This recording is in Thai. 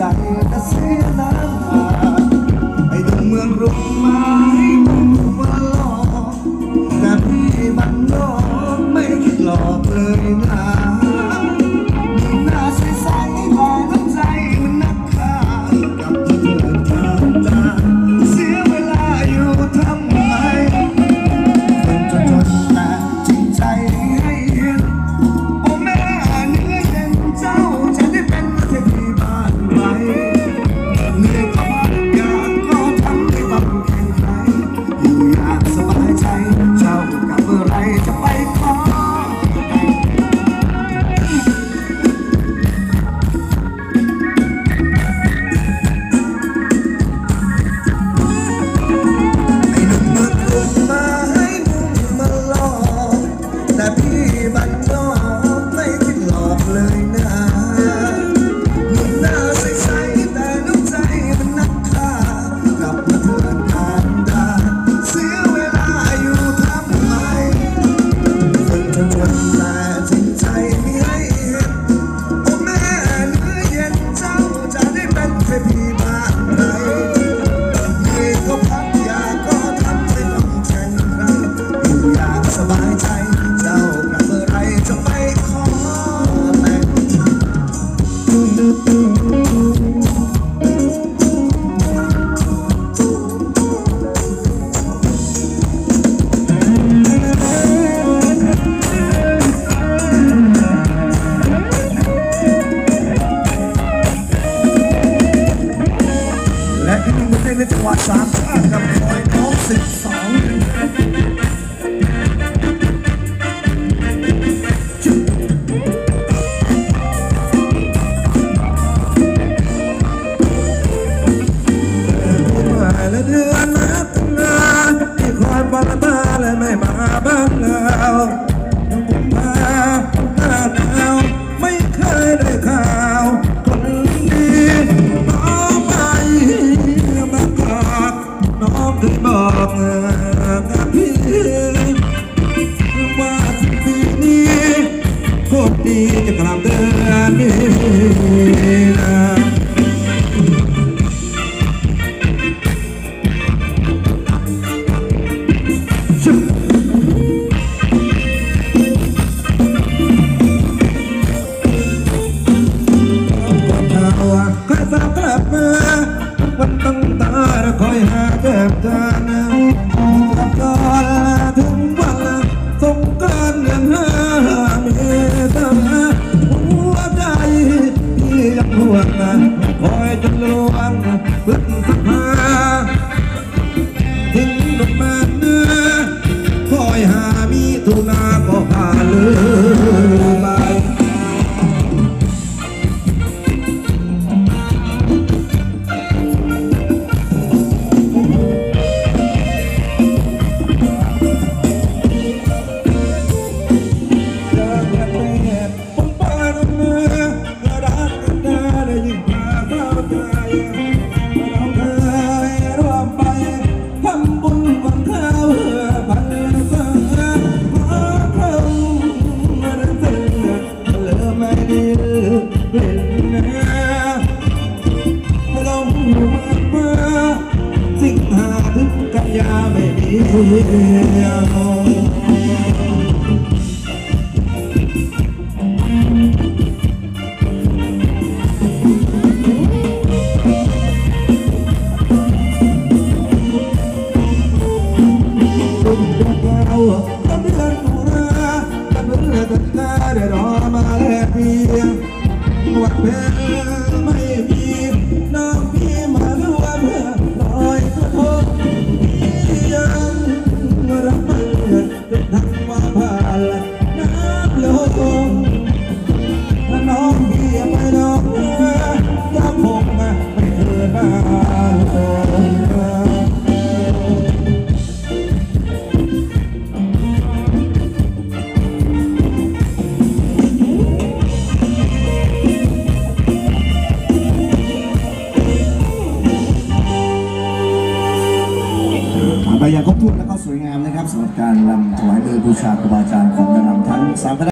ก็เสียน้ำตาไอ้ดุมเมืองรุ่งไม้มุ่งมาหลอกแต่พี่บ้านนอกไม่คิดหลอกเลยนะมีหน้าใสๆแต่น้ำใจมันนักฆ่ากับเธอทำตาเสียเวลาอยู่ทำไมคนจนแต่จริงใจให้เห็นโอ้แม่เนื้อเย็นเจ้าจะได้เป็นเทพีบ้านไหมเหนื่อยก็พักอยากก็ทำให้ต้องแข่งใครอยู่อย่างสบายใจเจ้ากับเมื่อไรจะไปขอแต่พี่บ้านนอกไม่คิดหลอกเลยนะหนุ่มหน้าใสๆแต่น้ำใจมันนักฆ่ากลับมาเถื่อนทางดาเสียเวลาอยู่ทำไมคนจนแต่จริงใจไม่ให้เห็นโอ้แม่เนื้อเย็นเจ้าจะได้เป็นเทพีบ้านไหนเย่ก็พักอยากก็ทำไม่ต้องแข่งใครอยู่อย่างสบายใจเจ้ากลับเมื่อไรจะไปขอแต่งและอีกหนึ่งบทเพลงในจังหวัดสามชาติกับคอยน้อง12และเดือนนับนาที่คอยปาตาและไม่มาบ้านเรากุมภาหน้าหนาวไม่เคยได้ข่าวคนดีน้องไปมากอดน้องเคยบอกกับพี่ว่าปีนี้โคตรดีจะกลับเดือนนี้นะคอยฝากกลับมาวันตั้งตาคอยหาแก้มตานะก่อนถึงวันสงกรานต์เดือนห้าเมษาหัวใจที่ยังห่วงคอยจนลวงพฤษภาถึงดอกมาเนื้อคอยหามิถุนาก็ผ่านเลยไปสิ่งหาถึงกันยาไม่มีได้รอมาแลกเพียงวัดเพลไม่มีน้องพี่มาร่วมเพื่อลอยกระทงยังรักมันจนทั้งว่าผ่านน้ำลงน้องพี่ไม่น้องจะคงไม่เคยมาไปอย่างครบถ้วนและก็สวยงามนะครับสำหรับการรำถวายเบอร์บูชาครูบาอาจารย์ของนางรำทั้ง3